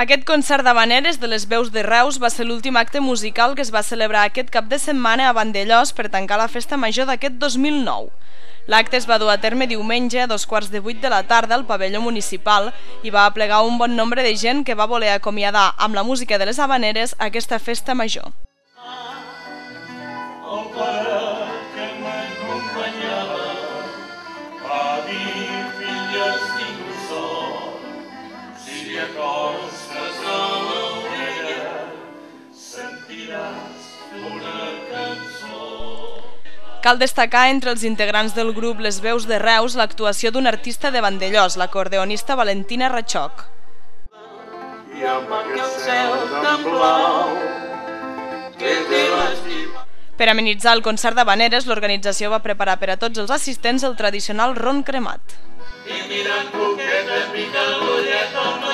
Aquest concert d'havaneres de les veus de Reus va ser l'últim acte musical que es va celebrar aquest cap de setmana a Vandellòs per tancar la festa major d'aquest 2009. L'acte es va dur a terme diumenge a 7:15 de la tarda al pavelló municipal i va aplegar un bon nombre de gent que va voler acomiadar amb la música de les havaneres aquesta festa major. El pare que m'acompanyava va dir: filla, estic sol, si t'hi acostes a l'orella sentiràs una cançó. Cal destacar entre els integrants del grup Les Veus de Reus l'actuació d'un artista de Vandellòs, l'acordeonista Valentina Ratxoc. I amb aquest cel tan blau que té l'estima. Per amenitzar el concert d'havaneres, l'organització va preparar per a tots els assistents el tradicional ron cremat. I mirant coqueta, pica l'ullet amb